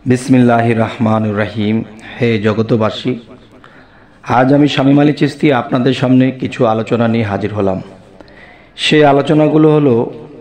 বিসমিল্লাহির রহমানির রহিম। হে জগতবাসী, আজ আমি শামীম আলী চিশতি আপনাদের সামনে কিছু আলোচনা নিয়ে হাজির হলাম। সেই আলোচনাগুলো হলো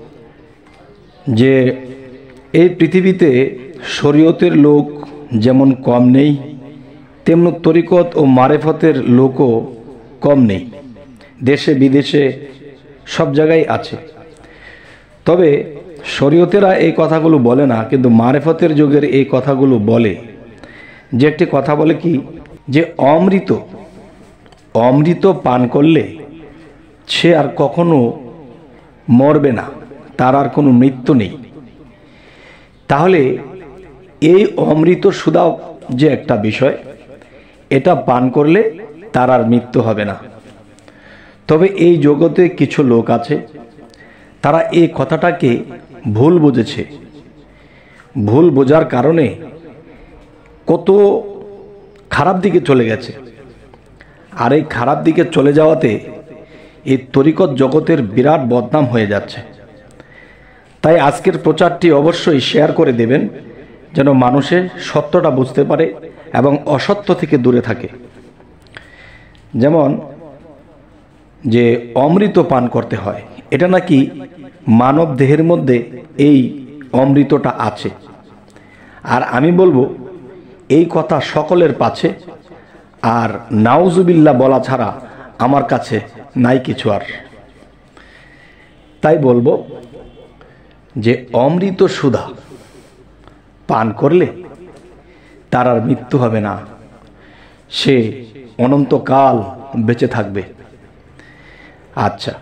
যে এই পৃথিবীতে শরীয়তের লোক যেমন কম নেই, তেমন তরিকত ও মারেফতের লোকও কম নেই। দেশে বিদেশে সব জায়গায় আছে। তবে শরীয়তেরা এই কথাগুলো বলে না, কিন্তু মারেফতের যুগের এই কথাগুলো বলে। যে একটি কথা বলে কি, যে অমৃত পান করলে সে আর কখনো মরবে না, তার আর কোনো মৃত্যু নেই। তাহলে এই অমৃত সুধা যে একটা বিষয়, এটা পান করলে তার আর মৃত্যু হবে না। তবে এই জগতে কিছু লোক আছে, তারা এই কথাটাকে ভুল বুঝেছে। ভুল বোঝার কারণে কত খারাপ দিকে চলে গেছে। আর এই খারাপ দিকে চলে যাওয়াতে এই তরিকত জগতের বিরাট বদনাম হয়ে যাচ্ছে। তাই আজকের প্রচারটি অবশ্যই শেয়ার করে দেবেন, যেন মানুষে সত্যটা বুঝতে পারে এবং অসত্য থেকে দূরে থাকে। যেমন যে অমৃত পান করতে হয়, এটা নাকি মানব দেহের মধ্যে এই অমৃতটা আছে। আর আমি বলবো এই কথা সকলের পাছে, আর নাউজুবিল্লাহ বলা ছাড়া আমার কাছে নাই কিছু আর। তাই বলবো যে অমৃত সুধা পান করলে তার আর মৃত্যু হবে না, সে অনন্তকাল বেঁচে থাকবে। আচ্ছা,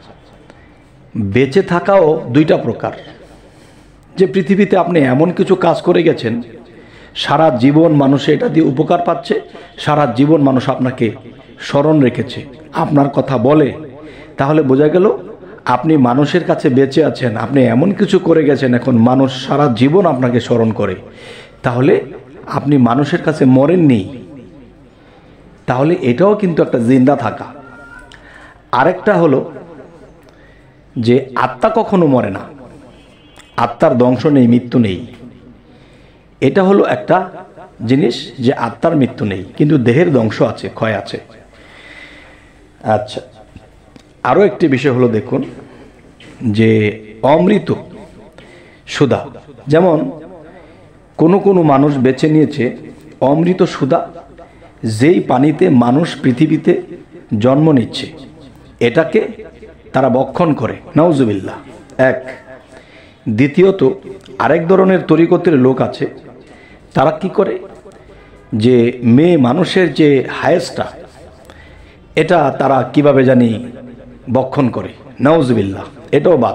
বেঁচে থাকাও দুইটা প্রকার। যে পৃথিবীতে আপনি এমন কিছু কাজ করে গেছেন, সারা জীবন মানুষ এটা দিয়ে উপকার পাচ্ছে, সারা জীবন মানুষ আপনাকে স্মরণ রেখেছে, আপনার কথা বলে, তাহলে বোঝা গেল আপনি মানুষের কাছে বেঁচে আছেন। আপনি এমন কিছু করে গেছেন, এখন মানুষ সারা জীবন আপনাকে স্মরণ করে, তাহলে আপনি মানুষের কাছে মরেননি। তাহলে এটাও কিন্তু একটা জিন্দা থাকা। আরেকটা হলো যে আত্মা কখনো মরে না, আত্মার ধ্বংস নেই, মৃত্যু নেই। এটা হলো একটা জিনিস যে আত্মার মৃত্যু নেই, কিন্তু দেহের ধ্বংস আছে, ক্ষয় আছে। আচ্ছা, আরও একটি বিষয় হলো, দেখুন যে অমৃত সুধা, যেমন কোনো মানুষ বেছে নিয়েছে অমৃত সুধা, যেই পানিতে মানুষ পৃথিবীতে জন্ম নিচ্ছে, এটাকে তারা বক্ষণ করে, নাউজুবিল্লাহ। এক। দ্বিতীয়ত আরেক ধরনের তরিকতের লোক আছে, তারা কি করে, যে মেয়ে মানুষের যে হায়েসটা, এটা তারা কিভাবে জানি বক্ষণ করে, নাউজুবিল্লাহ, এটাও বাদ।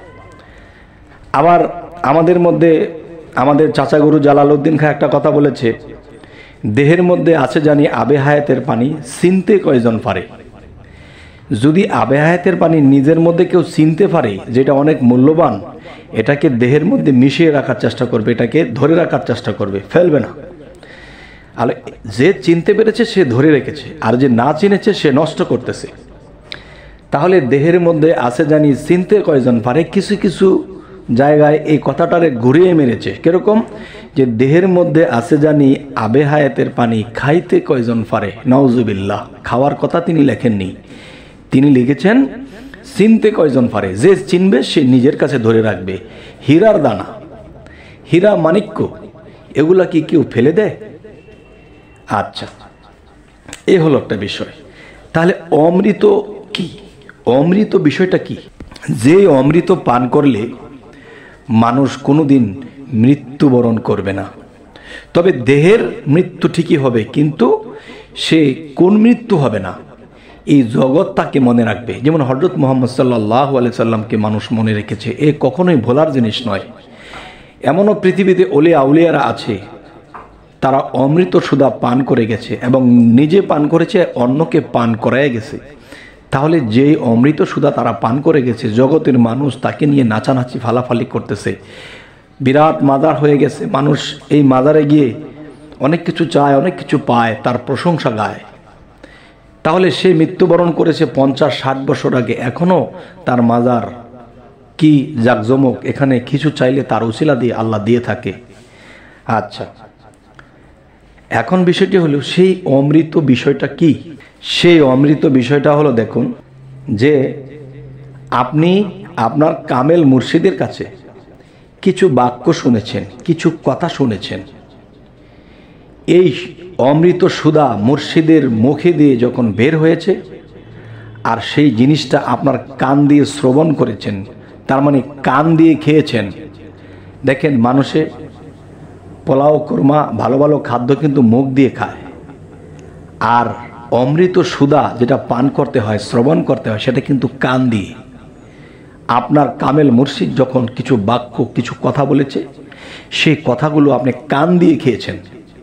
আবার আমাদের মধ্যে আমাদের চাচা গুরু জালালউদ্দিন খাঁ একটা কথা বলেছে, দেহের মধ্যে আছে জানি আবে হায়াতের পানি, চিনতে কয়জন পারে। যদি আবে হায়াতের পানি নিজের মধ্যে কেউ চিনতে পারে, যেটা অনেক মূল্যবান, এটাকে দেহের মধ্যে মিশিয়ে রাখার চেষ্টা করবে, এটাকে ধরে রাখার চেষ্টা করবে, ফেলবে না। আর যে চিনতে পেরেছে সে ধরে রেখেছে, আর যে না চিনেছে সে নষ্ট করতেছে। তাহলে দেহের মধ্যে আছে জানি চিনতে কয়জন পারে, কিছু কিছু জায়গায় এই কথাটারে ঘুরিয়ে মেরেছে। কিরকম, যে দেহের মধ্যে আছে জানি আবে হায়াতের পানি, খাইতে কয়জন পারে, নাউজুবিল্লাহ। খাওয়ার কথা তিনি লেখেননি, তিনি লিখেছেন চিনতে কয়জন পারে, যে চিনবে সে নিজের কাছে ধরে রাখবে। হীরার দানা, হীরা মাণিক্য, এগুলা কি কেউ ফেলে দেয়? আচ্ছা, এ হলো একটা বিষয়। তাহলে অমৃত কি, অমৃত বিষয়টা কি? যে অমৃত পান করলে মানুষ কোনোদিন মৃত্যুবরণ করবে না। তবে দেহের মৃত্যু ঠিকই হবে, কিন্তু সে কোন মৃত্যু হবে না, এই জগৎ তাকে মনে রাখবে। যেমন হযরত মুহাম্মদ সাল্লাল্লাহু আলাইহি সাল্লামকে মানুষ মনে রেখেছে, এ কখনোই ভোলার জিনিস নয়। এমনও পৃথিবীতে ওলিয়া আউলিয়ারা আছে, তারা অমৃত সুধা পান করে গেছে এবং নিজে পান করেছে, অন্যকে পান করায় গেছে। তাহলে যেই অমৃত সুধা তারা পান করে গেছে, জগতের মানুষ তাকে নিয়ে নাচানাচি ফালাফালি করতেছে, বিরাট মাজার হয়ে গেছে। মানুষ এই মাজারে গিয়ে অনেক কিছু চায়, অনেক কিছু পায়, তার প্রশংসা গায়। তাহলে সে মৃত্যুবরণ করেছে 50-60 বছর আগে, এখনো তার মাজার কি জাকজমক, এখানে কিছু চাইলে তার উসিলা দিয়ে আল্লাহ দিয়ে থাকে। আচ্ছা, এখন বিষয়টি হলো সেই অমৃত বিষয়টা কি? সেই অমৃত বিষয়টা হলো, দেখুন যে আপনি আপনার কামেল মুর্শিদের কাছে কিছু বাক্য শুনেছেন, কিছু কথা শুনেছেন। এই অমৃত সুধা মুর্শিদের মুখে দিয়ে যখন বের হয়েছে, আর সেই জিনিসটা আপনার কান দিয়ে শ্রবণ করেছেন, তার মানে কান দিয়ে খেয়েছেন। দেখেন, মানুষে পোলাও, কোরমা, ভালো ভালো খাদ্য কিন্তু মুখ দিয়ে খায়, আর অমৃত সুধা যেটা পান করতে হয়, শ্রবণ করতে হয়, সেটা কিন্তু কান দিয়ে। আপনার কামেল মুর্শিদ যখন কিছু বাক্য, কিছু কথা বলেছে, সেই কথাগুলো আপনি কান দিয়ে খেয়েছেন।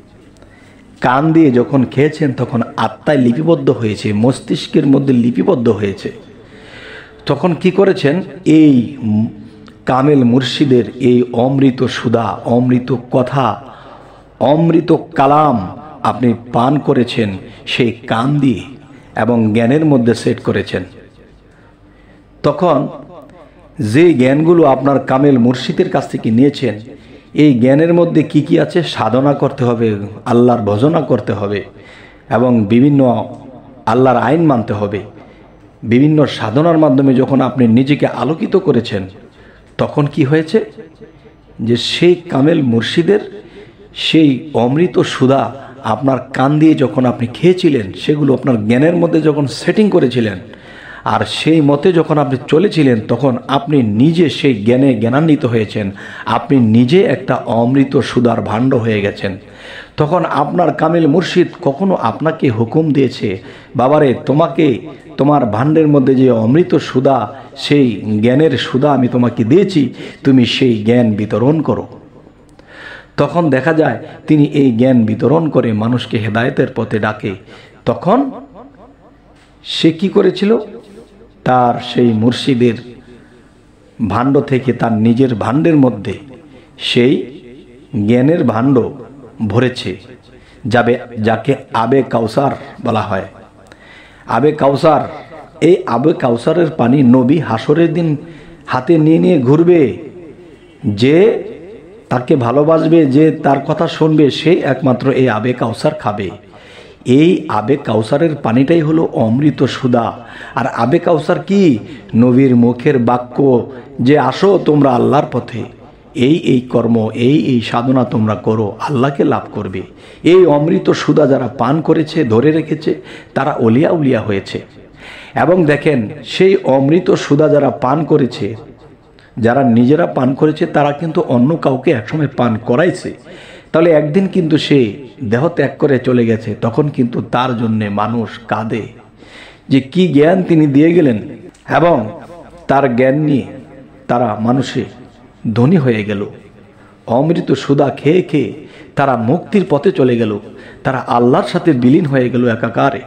কান দিয়ে যখন খেয়েছেন তখন আত্মায় লিপিবদ্ধ হয়েছে, মস্তিষ্কের মধ্যে লিপিবদ্ধ হয়েছে। তখন কি করেছেন? এই কামেল মুর্শিদের এই অমৃত সুধা, অমৃত কথা, অমৃত কালাম আপনি পান করেছেন সেই কান দিয়ে, এবং জ্ঞানের মধ্যে সেট করেছেন। তখন যে জ্ঞানগুলো আপনার কামেল মুর্শিদের কাছ থেকে নিয়েছেন, এই জ্ঞানের মধ্যে কি কি আছে? সাধনা করতে হবে, আল্লাহর ভজনা করতে হবে, এবং বিভিন্ন আল্লাহর আইন মানতে হবে। বিভিন্ন সাধনার মাধ্যমে যখন আপনি নিজেকে আলোকিত করেছেন, তখন কি হয়েছে? যে সেই কামেল মুর্শিদের সেই অমৃত সুধা আপনার কান দিয়ে যখন আপনি খেয়েছিলেন, সেগুলো আপনার জ্ঞানের মধ্যে যখন সেটিং করেছিলেন, আর সেই মতে যখন আপনি চলেছিলেন, তখন আপনি নিজে সেই জ্ঞানে জ্ঞানান্বিত হয়েছেন। আপনি নিজে একটা অমৃত সুধার ভাণ্ড হয়ে গেছেন। তখন আপনার কামেল মুর্শিদ কখনো আপনাকে হুকুম দিয়েছে, বাবারে, তোমাকে তোমার ভাণ্ডের মধ্যে যে অমৃত সুধা, সেই জ্ঞানের সুধা আমি তোমাকে দিয়েছি, তুমি সেই জ্ঞান বিতরণ করো। তখন দেখা যায় তিনি এই জ্ঞান বিতরণ করে মানুষকে হেদায়েতের পথে ডাকে। তখন সে কি করেছিল? তার সেই মুর্শিদের ভাণ্ড থেকে তার নিজের ভাণ্ডের মধ্যে সেই জ্ঞানের ভাণ্ড ভরেছে, যাকে আবে কাউসার বলা হয়। আবে কাউসার, এই আবে কাউসারের পানি নবী হাসরের দিন হাতে নিয়ে নিয়ে ঘুরবে। যে তাকে ভালোবাসবে, যে তার কথা শুনবে, সেই একমাত্র এই আবে কাউসার খাবে। এই আবে কাউসারের পানিটাই হলো অমৃত সুধা। আর আবে কাউসার কি? নবীর মুখের বাক্য, যে আসো তোমরা আল্লাহর পথে, এই কর্ম, এই সাধনা তোমরা করো, আল্লাহকে লাভ করবে। এই অমৃত সুধা যারা পান করেছে, ধরে রেখেছে, তারা অলিয়া উলিয়া হয়েছে। এবং দেখেন, সেই অমৃত সুধা যারা পান করেছে, যারা নিজেরা পান করেছে, তারা কিন্তু অন্য কাউকে একসময় পান করাইছে। তাহলে একদিন কিন্তু সে দেহ ত্যাগ করে চলে গেছে, তখন কিন্তু তার জন্যে মানুষ কাঁদে যে কি জ্ঞান তিনি দিয়ে গেলেন, এবং তার জ্ঞান নিয়ে তারা মানুষে ধনী হয়ে গেল। অমৃত সুধা খেয়ে খেয়ে তারা মুক্তির পথে চলে গেল, তারা আল্লাহর সাথে বিলীন হয়ে গেল একাকারে।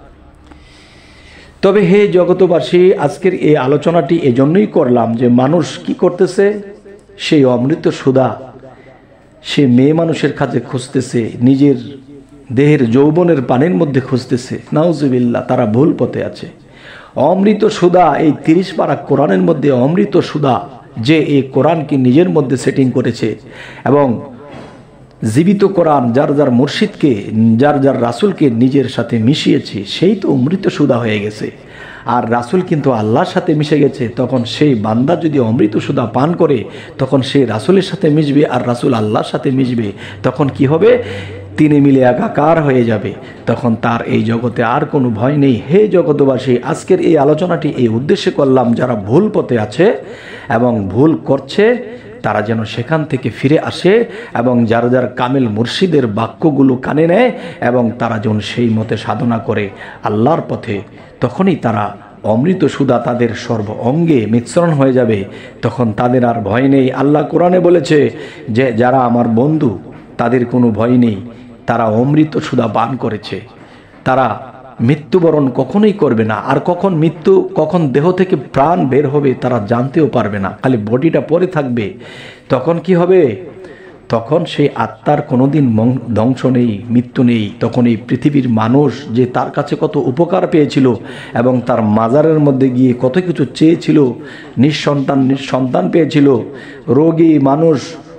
তবে হে জগতবাসী, আজকের এই আলোচনাটি এজন্যই করলাম যে মানুষ কি করতেছে? সেই অমৃত সুধা সে মেয়ে মানুষের কাছে খুঁজতেছে, নিজের দেহের যৌবনের পানির মধ্যে খুঁজতেছে। নাউজুবিল্লাহ, তারা ভুল পথে আছে। অমৃত সুধা, এই 30 পারা কোরআনের মধ্যে অমৃত সুধা, যে এই কোরআনকে নিজের মধ্যে সেটিং করেছে, এবং জীবিত কোরআন যার যার মুর্শিদকে, যার যার রাসূলকে নিজের সাথে মিশিয়েছে, সেই তো অমৃত সুধা হয়ে গেছে। আর রাসূল কিন্তু আল্লাহর সাথে মিশে গেছে। তখন সেই বান্দা যদি অমৃত সুধা পান করে, তখন সে রাসূলের সাথে মিশবে, আর রাসূল আল্লাহর সাথে মিশবে। তখন কি হবে? তিনি মিলে একাকার হয়ে যাবে। তখন তার এই জগতে আর কোনো ভয় নেই। হে জগতবাসী, আজকের এই আলোচনাটি এই উদ্দেশ্যে করলাম, যারা ভুল পথে আছে এবং ভুল করছে, তারা যেন সেখান থেকে ফিরে আসে, এবং যার যার কামেল মুর্শিদের বাক্যগুলো কানে নেয়, এবং তারা যেন সেই মতে সাধনা করে আল্লাহর পথে। তখনই তারা অমৃত সুধা তাদের সর্ব অঙ্গে মিশ্রণ হয়ে যাবে। তখন তাদের আর ভয় নেই। আল্লাহ কোরআনে বলেছে যে যারা আমার বন্ধু, তাদের কোনো ভয় নেই। তারা অমৃত সুধা পান করেছে, তারা মৃত্যুবরণ কখনোই করবে না। আর কখন মৃত্যু, কখন দেহ থেকে প্রাণ বের হবে, তারা জানতেও পারবে না, খালি বডিটা পড়ে থাকবে। তখন কি হবে? তখন সেই আত্মার কোনোদিন ধ্বংস নেই, মৃত্যু নেই। তখন এই পৃথিবীর মানুষ যে তার কাছে কত উপকার পেয়েছিল, এবং তার মাজারের মধ্যে গিয়ে কত কিছু চেয়েছিল, নিঃসন্তান পেয়েছিল, রোগী মানুষ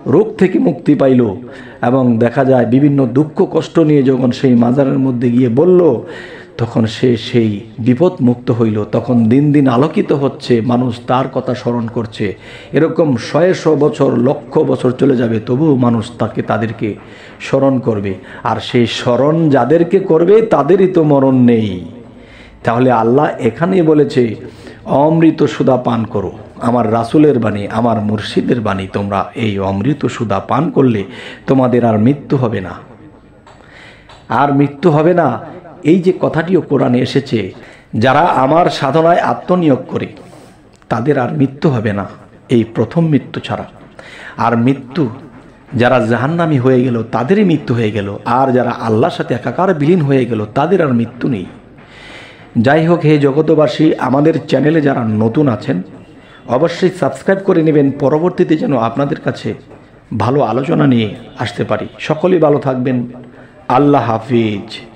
রোগ থেকে মুক্তি পাইল এবং দেখা যায় বিভিন্ন দুঃখ কষ্ট নিয়ে যখন সেই মাজারের মধ্যে গিয়ে বলল, তখন সে সেই বিপদ মুক্ত হইল। তখন দিন দিন আলোকিত হচ্ছে, মানুষ তার কথা স্মরণ করছে। এরকম শয়ে বছর লক্ষ বছর চলে যাবে, তবুও মানুষ তাদেরকে স্মরণ করবে। আর সেই স্মরণ যাদেরকে করবে তাদেরই তো মরণ নেই। তাহলে আল্লাহ এখানেই বলেছে অমৃত সুধা পান করো। আমার রাসূলের বাণী, আমার মুর্শিদের বাণী, তোমরা এই অমৃত সুধা পান করলে তোমাদের আর মৃত্যু হবে না, আর মৃত্যু হবে না। এই যে কথাটিও কোরআনে এসেছে, যারা আমার সাধনায় আত্মনিয়োগ করে তাদের আর মৃত্যু হবে না, এই প্রথম মৃত্যু ছাড়া। আর মৃত্যু যারা জাহান্নামী হয়ে গেল তাদেরই মৃত্যু হয়ে গেল, আর যারা আল্লাহর সাথে একাকার বিলীন হয়ে গেল তাদের আর মৃত্যু নেই। যাই হোক, হে জগতবাসী, আমাদের চ্যানেলে যারা নতুন আছেন অবশ্যই সাবস্ক্রাইব করে নেবেন, পরবর্তীতে যেন আপনাদের কাছে ভালো আলোচনা নিয়ে আসতে পারি। সকলেই ভালো থাকবেন। আল্লাহ হাফিজ।